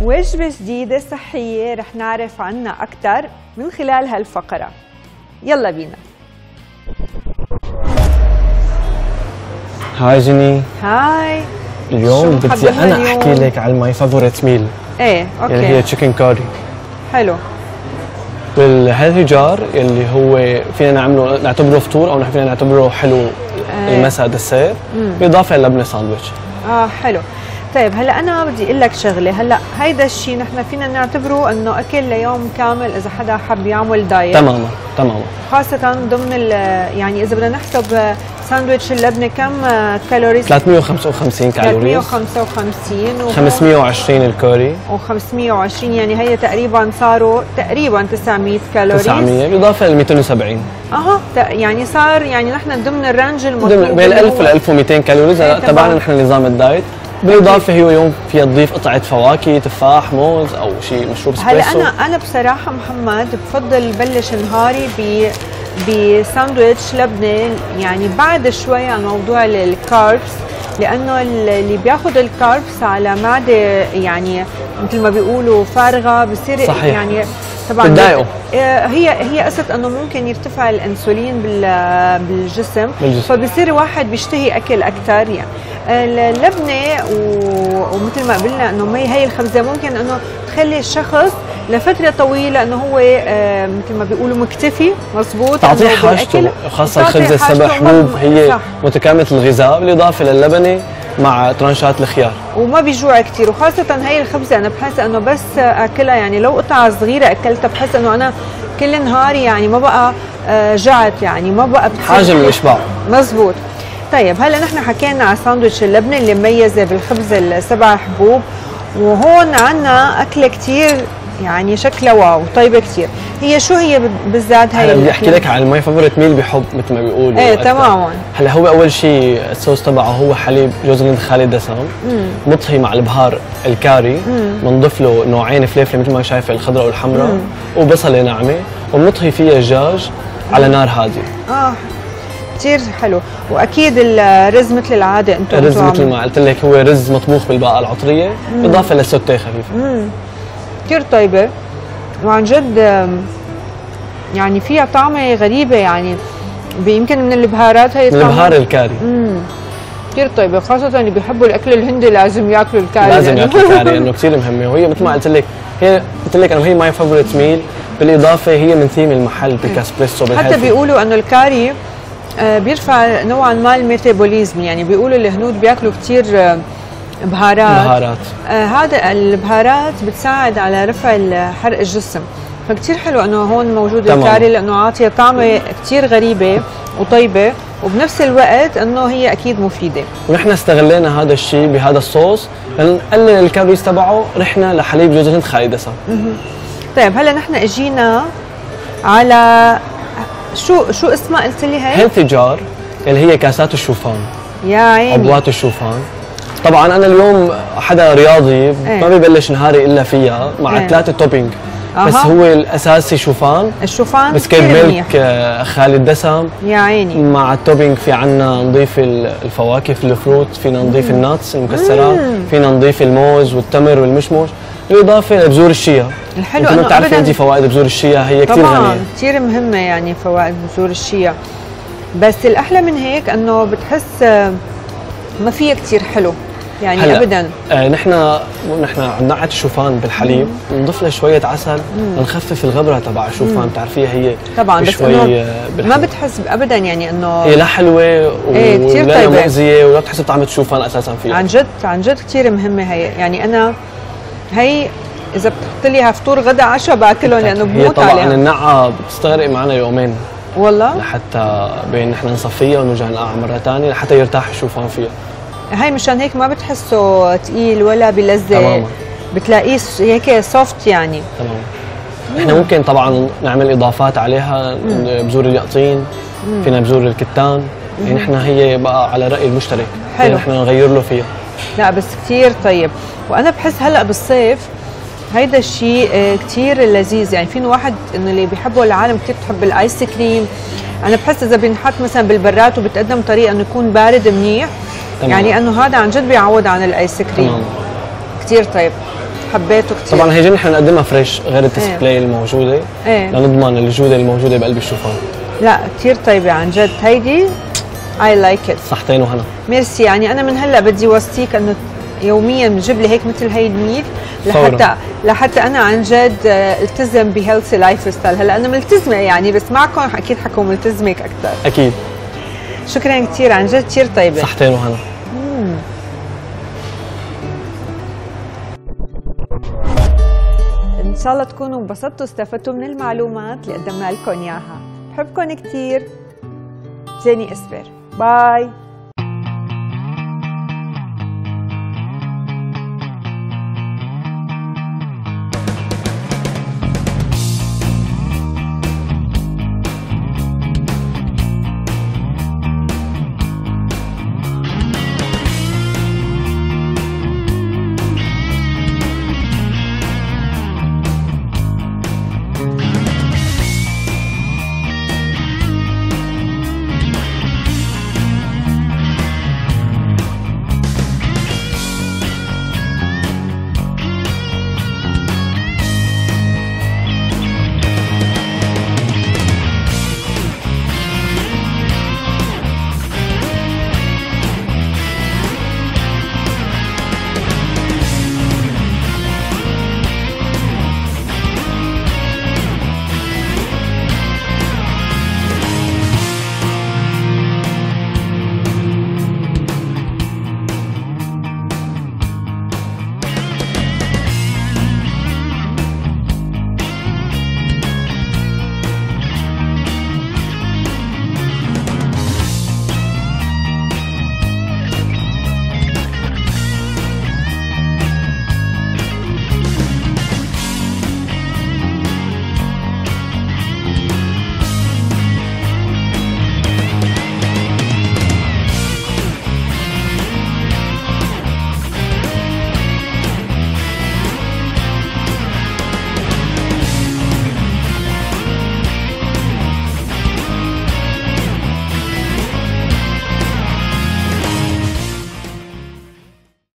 وجبة جديدة صحية رح نعرف عنها أكثر من خلال هالفقرة. يلا بينا. هاي جيني. هاي. اليوم بدي أنا أحكي لك على ماي فافوريت ميل. إيه أوكي. اللي هي تشيكن كاري. حلو. بالهيلثي جار اللي هو فينا نعتبره فطور أو فينا نعتبره حلو المساء دسير بإضافة للبنة ساندويتش. حلو. طيب هلا انا بدي اقول لك شغله، هلا هيدا الشيء نحن فينا نعتبره انه اكل ليوم كامل اذا حدا حب يعمل دايت. تماما تماما. خاصه ضمن يعني اذا بدنا نحسب ساندويتش اللبنه كم كالوريز؟ 355 كالوريز. 355 و 520 الكوري. و520 يعني هي تقريبا صاروا تقريبا 900 كالوريز. 900 بالاضافه ل 270. يعني صار يعني نحن ضمن الرنج المطلوب بين 1000 ل 1200 كالوريز تبعنا نحن نظام الدايت. بالاضافه هي يوم فيها تضيف قطعه فواكه، تفاح، موز او شيء مشروب اسبريسو. هلا انا بصراحه محمد بفضل بلش نهاري بساندويتش لبنه، يعني بعد شوي عن موضوع الكاربس، لانه اللي بياخذ الكاربس على معده يعني مثل ما بيقولوا فارغه بصير صحيح. يعني طبعا بتضايقه. هي قصه انه ممكن يرتفع الانسولين بالجسم. فبصير واحد بيشتهي اكل اكثر. يعني اللبنه ومثل ما قلنا انه هي الخبزه ممكن انه تخلي الشخص لفتره طويله انه هو مثل ما بيقولوا مكتفي. مزبوط. تعطيه حاجته، خاصه الخبزه السبع حبوب هي صح. متكامله الغذاء بالاضافه للبنه مع ترانشات الخيار وما بيجوع كثير. وخاصه هي الخبزه انا بحس انه بس اكلها يعني لو قطعه صغيره اكلتها بحس انه انا كل نهاري يعني ما بقى جعت، يعني ما بقى حاجه للاشباع. مزبوط. طيب هلا نحن حكينا على ساندويتش اللبنه اللي مميزه بالخبزه السبع حبوب، وهون عندنا اكله كثير يعني شكلها واو طيبه كثير. هي شو هي بالذات هي؟ هلا بدي احكي لك على الماي فافوريت ميل بحب مثل ما بيقولوا. ايه تماما. هلا هو اول شيء الصوص تبعه هو حليب جوز الهند خالي الدسم، مطهي مع البهار الكاري، بنضيف له نوعين فليفله مثل ما شايفه الخضراء والحمراء، وبصله ناعمه، وبنطهي فيها الدجاج على نار هاديه. كثير حلو. واكيد الرز مثل العاده انتم الرز مثل ما قلت لك هو رز مطبوخ بالباقه العطريه اضافه للسوتيه خفيفه. كثير طيبه وعن جد يعني فيها طعمه غريبه، يعني يمكن من البهارات هي البهار الكاري. كثير طيبه، خاصه اللي بيحبوا الاكل الهندي لازم ياكلوا الكاري. لازم ياكلوا الكاري لانه كثير مهمه. وهي مثل ما قلت لك انه هي ماي فافوريت ميل، بالاضافه هي من ثيم المحل بالكاسبريسو بالهيلثي. حتى بيقولوا انه الكاري بيرفع نوعا ما الميتابوليزم، يعني بيقولوا الهنود بياكلوا كثير بهارات. هذا البهارات بتساعد على رفع حرق الجسم، فكتير حلو انه هون موجود الكاري لانه عاطيه طعمه كتير غريبه وطيبه، وبنفس الوقت انه هي اكيد مفيده. ونحن استغلينا هذا الشيء بهذا الصوص لنقلل الكالوريز تبعه، رحنا لحليب جوز الهند خالي دسم. طيب هلا نحن اجينا على شو اسمها قلت لي هي؟ هيلثي جار اللي هي كاسات الشوفان. يا عيني. عبوات الشوفان. طبعا انا اليوم حدا رياضي ما ببلش نهاري الا فيها مع 3 توبينج. بس هو الاساسي الشوفان بسكيت ميلك خالي الدسم. يا عيني. مع التوبينج في عنا نضيف الفواكه في الفروت، فينا نضيف الناتس المكسرات، فينا نضيف الموز والتمر والمشمش، بالاضافه لبذور الشيا. الحلو انه بتعرفي انت فوائد بذور الشيا هي كثير غنيه. طبعا كثير مهمه يعني فوائد بذور الشيا، بس الاحلى من هيك انه بتحس ما فيها كثير حلو يعني ابدا. نحن عندنا الشوفان بالحليب بنضيف له شويه عسل نخفف الغبره تبع الشوفان. بتعرفيها هي طبعا بس شوي ما بتحس ابدا يعني انه هي لا حلوه ولا مؤذيه ولا بتحس بطعمه الشوفان اساسا فيها. عن جد كثير مهمه هي. يعني انا هي اذا بتحط لي فطور غدا عشاء باكلهم لانه بموت عليها. طبعا النقعه بتستغرق معنا يومين والله لحتى بين نحن نصفيها ونرجع نقعها مره ثانيه لحتى يرتاح الشوفان فيها. هي مشان هيك ما بتحسه ثقيل ولا بلزق. تماما. بتلاقيه هيك سوفت يعني. تمام. احنا ممكن طبعا نعمل اضافات عليها، بذور اليقطين، فينا بذور الكتان، يعني نحن هي بقى على راي المشترك. حلو. نحن نغير له فيها. لا بس كثير طيب. وانا بحس هلا بالصيف هيدا الشيء كثير لذيذ، يعني في واحد انه اللي بيحبوا العالم كثير بتحب الايس كريم. انا بحس اذا بنحط مثلا بالبراد وبتقدم طريقه انه يكون بارد منيح، يعني انه هذا عن جد بيعوض عن الايس كريم. كثير طيب. حبيته كثير. طبعا هي نحن نقدمها فريش غير الديسبلاي الموجوده لنضمن الجوده الموجوده بقلب الشوفان. لا كثير طيبه عن جد، هيدي اي لايك ات. صحتين وهنا. ميرسي. يعني انا من هلا بدي وصيك انه يوميا بجيب لي هيك مثل هي الميل لحتى انا عن جد التزم بهيلثي لايف ستايل. هلا انا ملتزمه يعني، بس معكم اكيد حكون ملتزمك اكثر. اكيد. شكرا كثير عن جد كثير طيبه. صحتين وهنا. ان شاء الله تكونوا انبسطتوا واستفدتوا من المعلومات اللي قدمنا لكم اياها. بحبكم كثير. جيني اسفر. باي.